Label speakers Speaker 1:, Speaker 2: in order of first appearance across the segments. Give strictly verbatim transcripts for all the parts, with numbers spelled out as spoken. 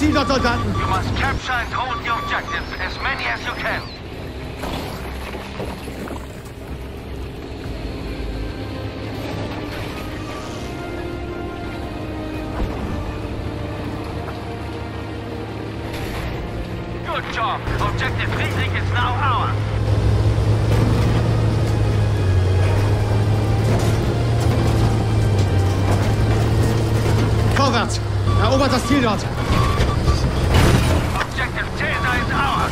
Speaker 1: Ziel dort, Soldaten!
Speaker 2: You must capture and hold the objectives, as many as you can. Good job. Objective Friedrich is now ours.
Speaker 1: Vorwärts! Erobert das Ziel dort!
Speaker 2: Objective Caesar is ours.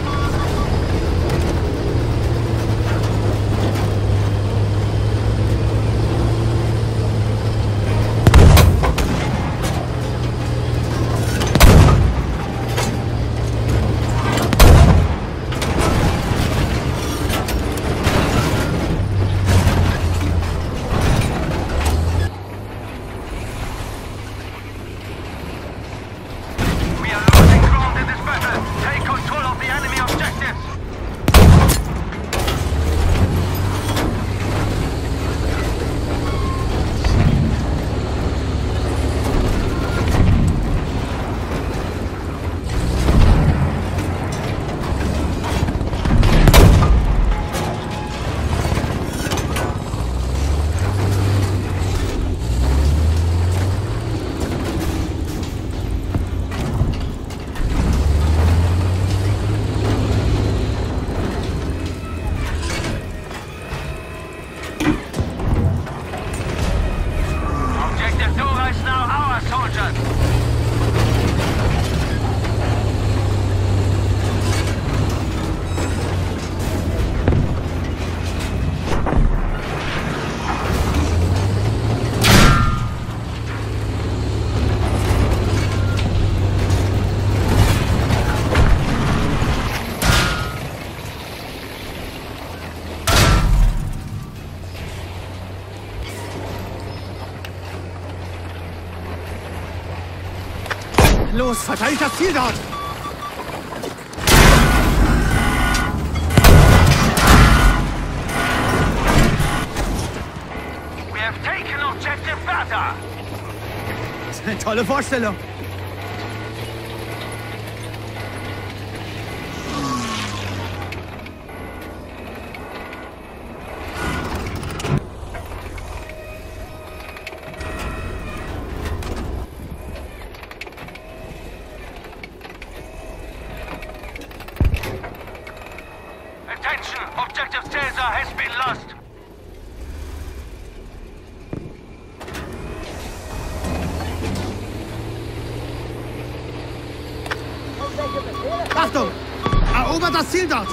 Speaker 1: Los, verteidigt das Ziel dort!
Speaker 2: We have taken objective Bertha.
Speaker 1: Das ist eine tolle Vorstellung.
Speaker 2: Attention! Objective Caesar has been lost!
Speaker 1: Achtung! Erobert das Ziel dort!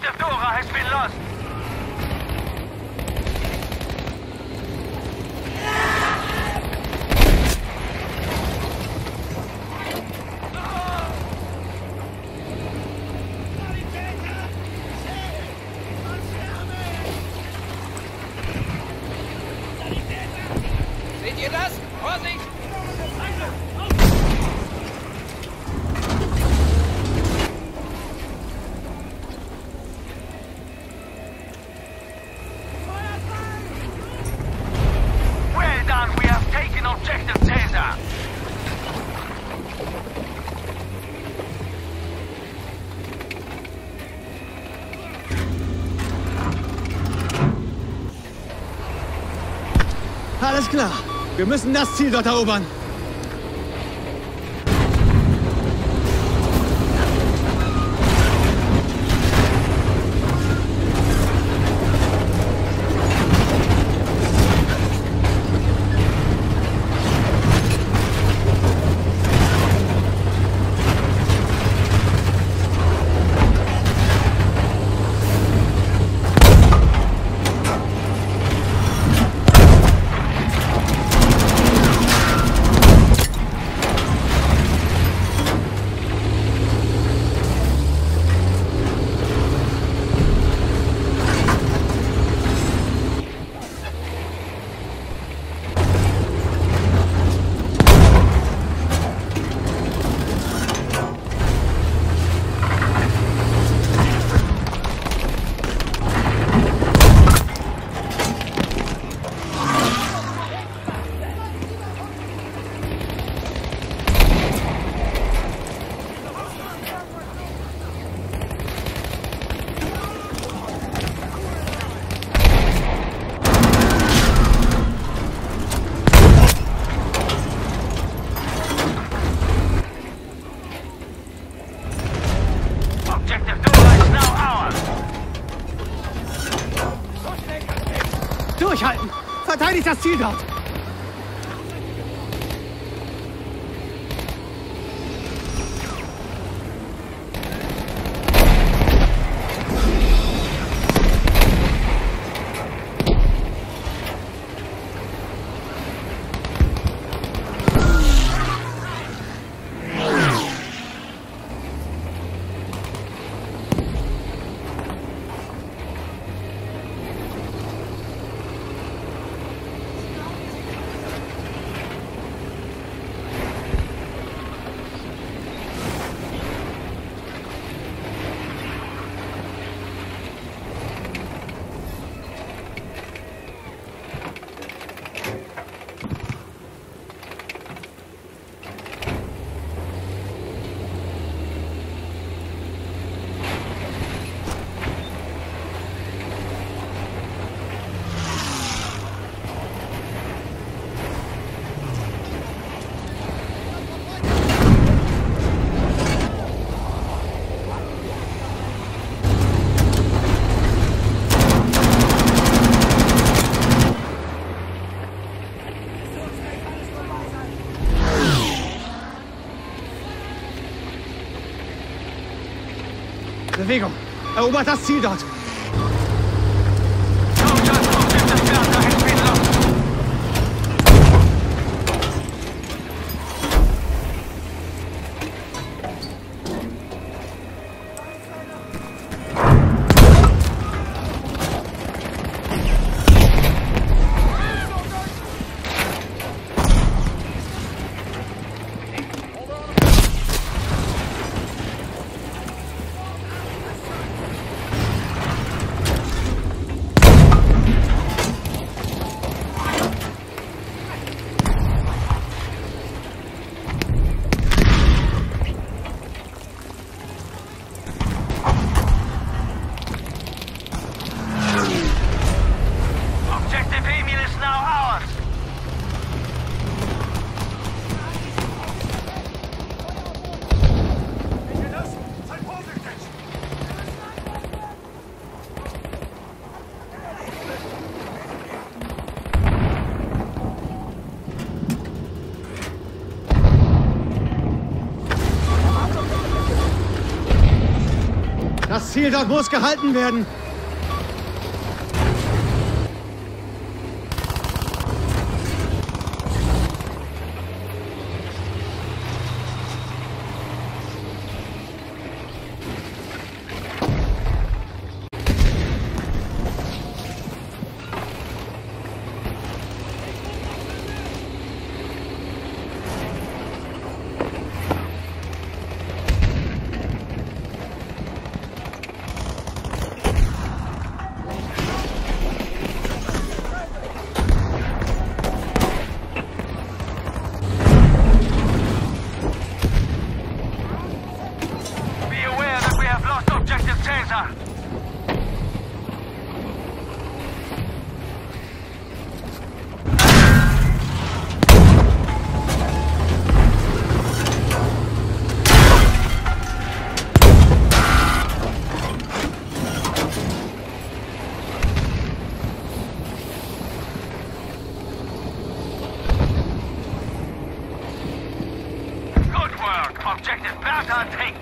Speaker 2: Objective Dora has been lost.
Speaker 3: Seht ihr das? Vorsicht!
Speaker 2: Well done, we have taken Objective Caesar.
Speaker 1: Alles klar. Wir müssen das Ziel dort erobern.
Speaker 2: Objective Dora is now ours.
Speaker 1: Durchhalten! Verteidigt das Ziel dort! Bewegung! Erobert das Ziel dort!
Speaker 2: Soldiers, Objective Delta has been lost.
Speaker 1: Das Ziel dort muss gehalten werden.
Speaker 2: Objective Bertha taken.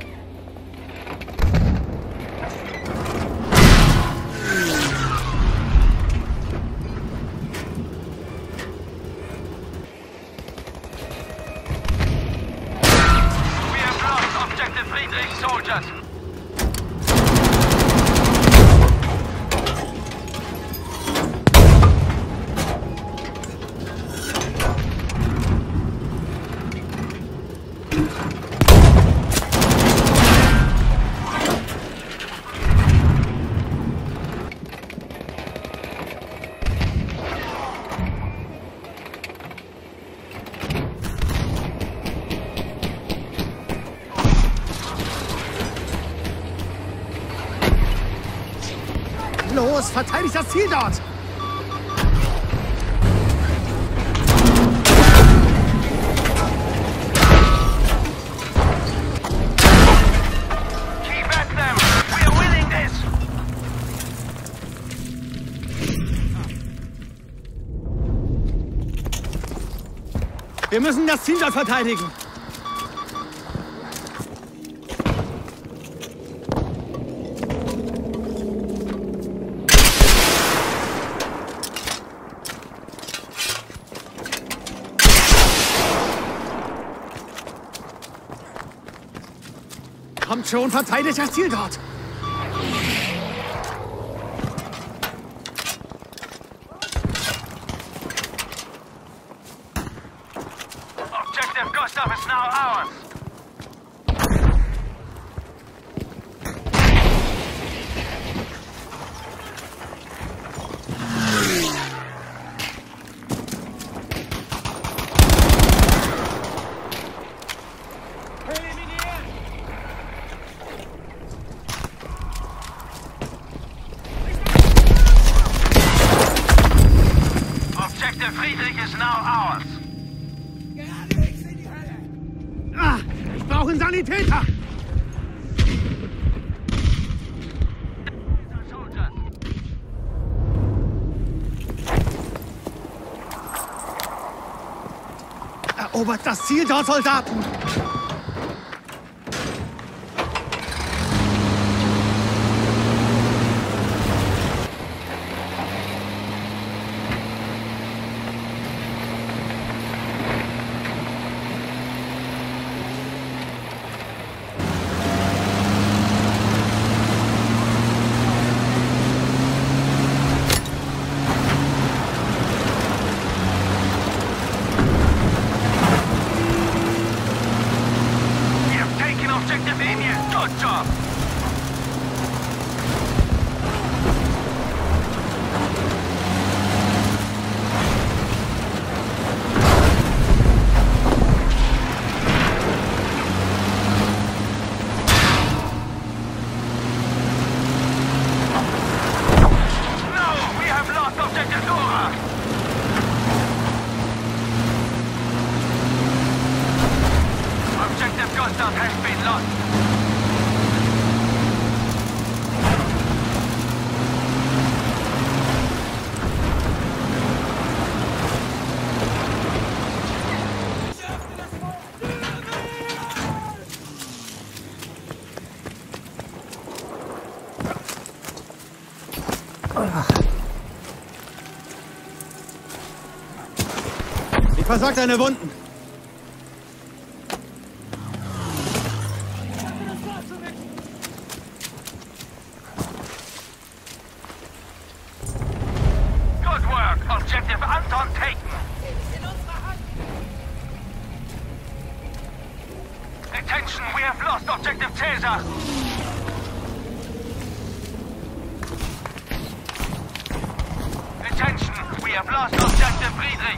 Speaker 2: We have lost Objective Friedrich soldiers.
Speaker 1: Los, verteidigt das Ziel dort!
Speaker 2: Keep at them! We are winning this!
Speaker 1: Wir müssen das Ziel dort verteidigen! Kommt schon, verteidigt das Ziel dort!
Speaker 2: Objective Gustav is now ours! Friedrich is now ours.
Speaker 1: Ah, ich brauche einen Sanitäter! Erobert das Ziel dort, Soldaten! Ich versorge deine Wunden.
Speaker 2: Good work. Objective Anton taken. Attention, we have lost Objective Caesar. Attention, we have lost Objective Friedrich.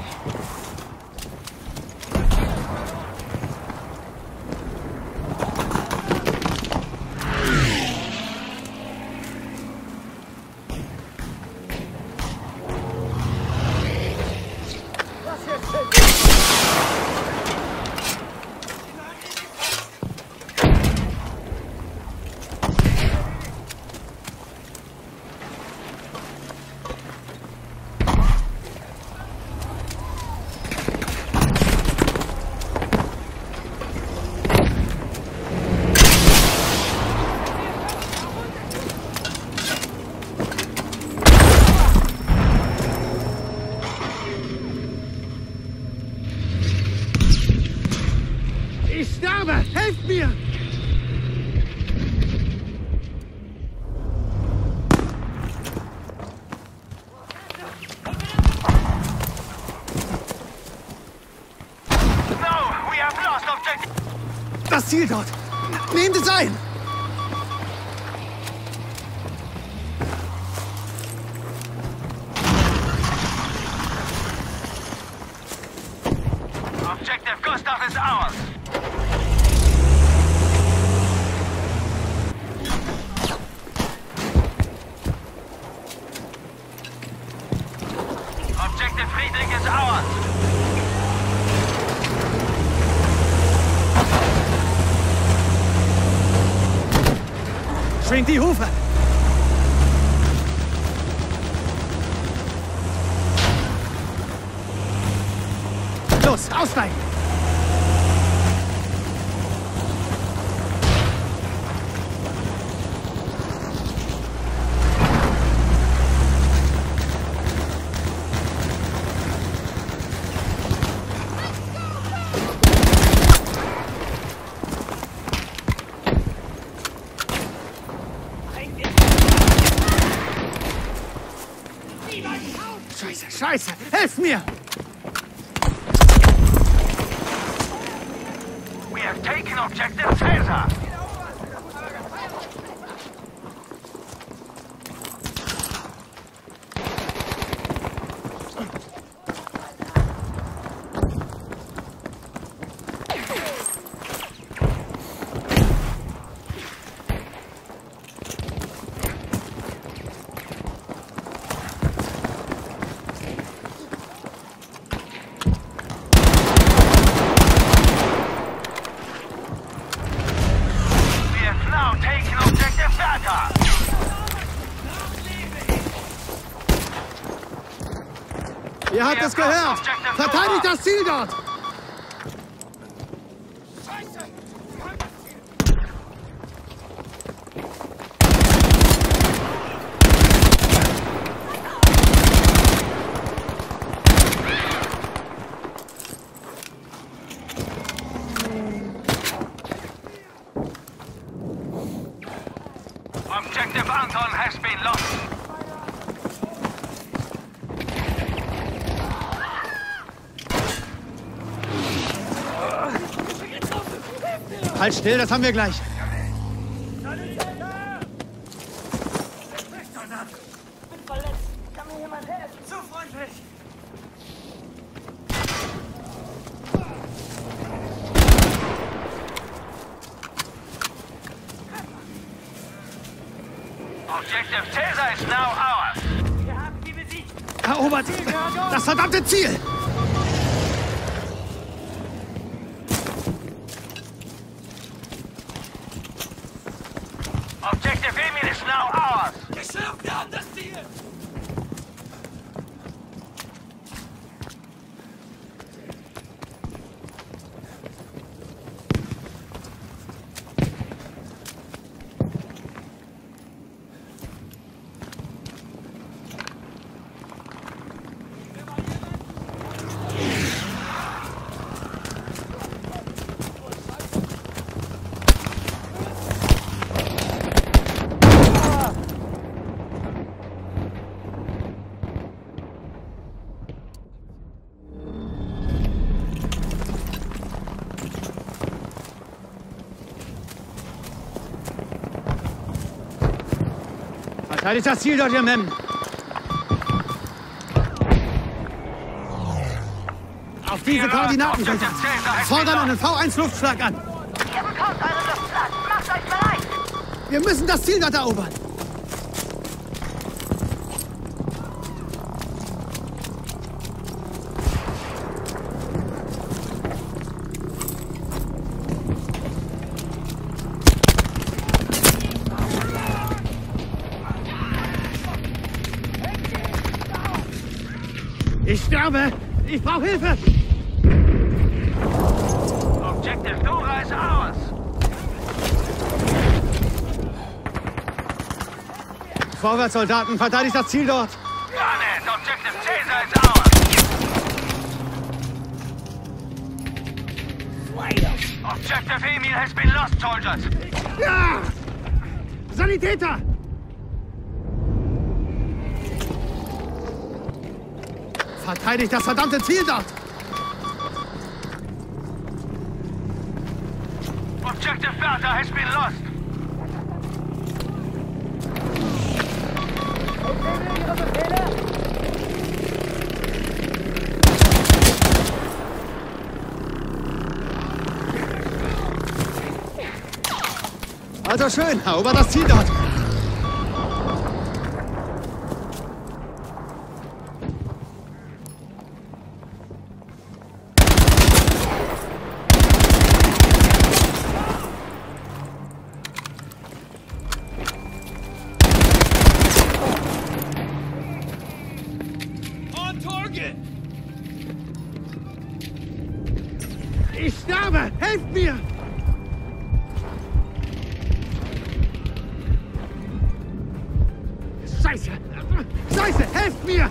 Speaker 1: Ich sterbe! Helft mir!
Speaker 2: No, we have lost Objective.
Speaker 1: Das Ziel dort! Nehmt es ein!
Speaker 2: Objective Gustav is ours. Objective Friedrich is ours.
Speaker 1: Schwingt die Hufe! Los, aussteigen! Scheiße, Scheiße! Helft mir!
Speaker 2: We have taken Objective Caesar.
Speaker 1: Ihr habt es gehört! Verteidigt das Ziel dort!
Speaker 2: Objective Anton has been lost.
Speaker 1: Halt still, das haben wir gleich.
Speaker 3: Kann mir jemand helfen? Zu freundlich!
Speaker 2: Objective Caesar is now ours.
Speaker 3: Wir haben die besiegt!
Speaker 1: Erobert das verdammte Ziel!
Speaker 2: Objective Emil is now ours.
Speaker 3: Geschirrt, wir haben das Ziel!
Speaker 1: Verteidigt das Ziel dort, ihr Mem. Auf diese Koordinaten, Soldat. Fordern einen V eins Luftschlag an.
Speaker 4: Ihr bekommt euren Luftschlag. Macht euch bereit.
Speaker 1: Wir müssen das Ziel dort erobern. Ich sterbe! Ich brauche Hilfe!
Speaker 2: Objective Dora ist ours.
Speaker 1: Vorwärts, Soldaten! Verteidigt das Ziel dort!
Speaker 2: Got it. Objective Caesar is ours. Objective Emil has been lost, soldiers.
Speaker 1: Ja! Sanitäter! Verteidigt das verdammte Ziel dort!
Speaker 2: Objective Bertha has been lost.
Speaker 1: Also schön, erober das Ziel dort! Ich sterbe! Helft mir! Scheiße! Scheiße! Helft mir!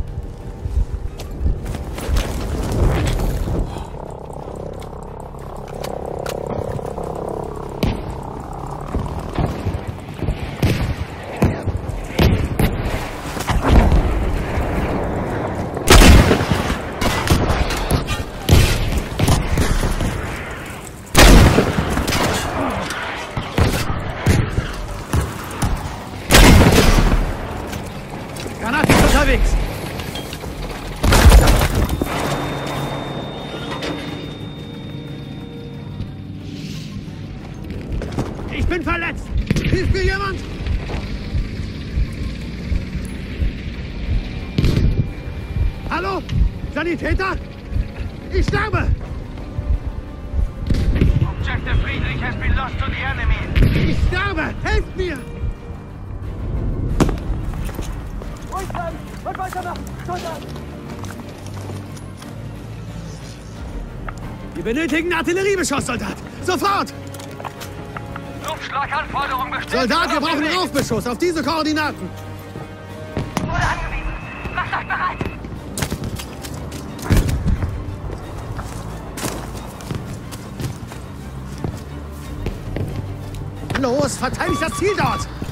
Speaker 1: Granate ist unterwegs! Ich bin verletzt! Hilft mir jemand? Hallo? Sanitäter? Ich sterbe!
Speaker 2: Objective Friedrich has been lost to the enemy.
Speaker 1: Ich sterbe! Helft mir!
Speaker 3: Ruhig bleiben und weitermachen. Soldat!
Speaker 1: Wir benötigen Artilleriebeschuss, Soldat! Sofort!
Speaker 2: Luftschlaganforderung bestätigt.
Speaker 1: Soldat, wir brauchen einen Raufbeschuss auf diese Koordinaten!
Speaker 4: Wurde angewiesen. Macht euch bereit.
Speaker 1: Los, verteidigt das Ziel dort!